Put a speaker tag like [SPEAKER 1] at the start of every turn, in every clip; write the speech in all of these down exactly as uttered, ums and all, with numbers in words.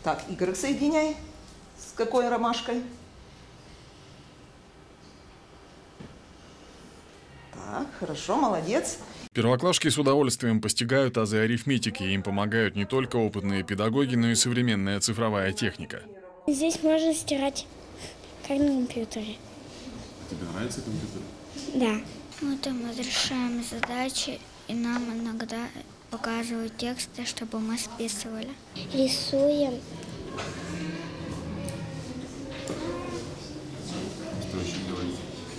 [SPEAKER 1] Так, Y соединяй. С какой ромашкой? Так, хорошо, молодец.
[SPEAKER 2] Первоклашки с удовольствием постигают азы арифметики. Им помогают не только опытные педагоги, но и современная цифровая техника.
[SPEAKER 3] Здесь можно стирать, как на компьютере.
[SPEAKER 4] Тебе нравится компьютер?
[SPEAKER 3] Да.
[SPEAKER 5] Мы там разрешаем задачи, и нам иногда показывают тексты, чтобы мы списывали.
[SPEAKER 3] Рисуем.
[SPEAKER 4] Что еще делаете?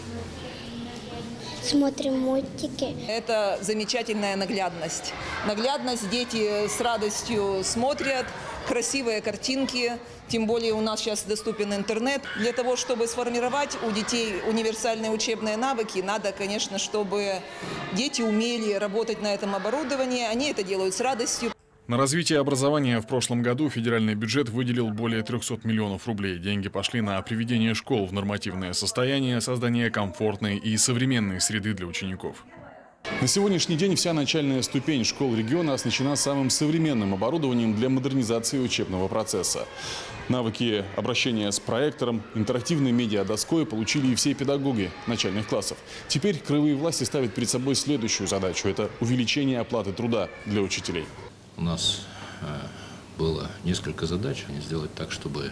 [SPEAKER 3] Смотрим мультики.
[SPEAKER 1] Это замечательная наглядность. Наглядность дети с радостью смотрят, красивые картинки. Тем более у нас сейчас доступен интернет. Для того, чтобы сформировать у детей универсальные учебные навыки, надо, конечно, чтобы дети умели работать на этом оборудовании. Они это делают с радостью.
[SPEAKER 2] На развитие образования в прошлом году федеральный бюджет выделил более трёхсот миллионов рублей. Деньги пошли на приведение школ в нормативное состояние, создание комфортной и современной среды для учеников.
[SPEAKER 4] На сегодняшний день вся начальная ступень школ региона оснащена самым современным оборудованием для модернизации учебного процесса. Навыки обращения с проектором, интерактивной медиадоской получили и все педагоги начальных классов. Теперь краевые власти ставят перед собой следующую задачу – это увеличение оплаты труда для учителей.
[SPEAKER 6] У нас было несколько задач сделать так, чтобы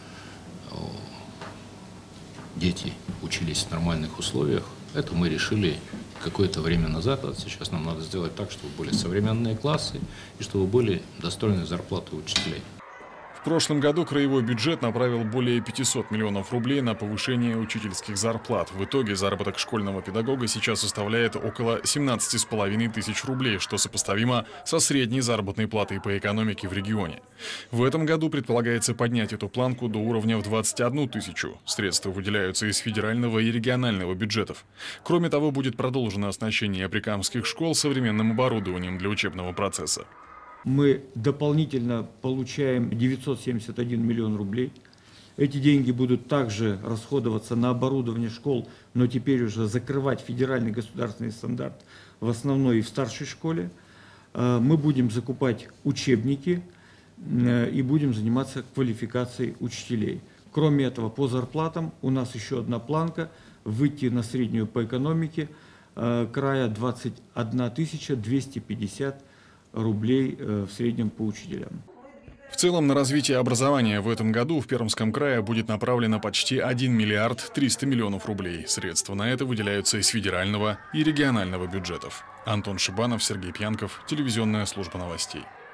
[SPEAKER 6] дети учились в нормальных условиях. Это мы решили какое-то время назад. А сейчас нам надо сделать так, чтобы были современные классы и чтобы были достойные зарплаты учителей.
[SPEAKER 2] В прошлом году краевой бюджет направил более пятисот миллионов рублей на повышение учительских зарплат. В итоге заработок школьного педагога сейчас составляет около семнадцати с половиной тысяч рублей, что сопоставимо со средней заработной платой по экономике в регионе. В этом году предполагается поднять эту планку до уровня в двадцать одну тысячу. Средства выделяются из федерального и регионального бюджетов. Кроме того, будет продолжено оснащение прикамских школ современным оборудованием для учебного процесса.
[SPEAKER 7] Мы дополнительно получаем девятьсот семьдесят один миллион рублей. Эти деньги будут также расходоваться на оборудование школ, но теперь уже закрывать федеральный государственный стандарт в основной и в старшей школе. Мы будем закупать учебники и будем заниматься квалификацией учителей. Кроме этого, по зарплатам у нас еще одна планка – выйти на среднюю по экономике края двадцать одна тысяча двести пятьдесят рублей в среднем по учителям.
[SPEAKER 2] В целом на развитие образования в этом году в Пермском крае будет направлено почти один миллиард триста миллионов рублей. Средства на это выделяются из федерального и регионального бюджетов. Антон Шибанов, Сергей Пьянков, телевизионная служба новостей.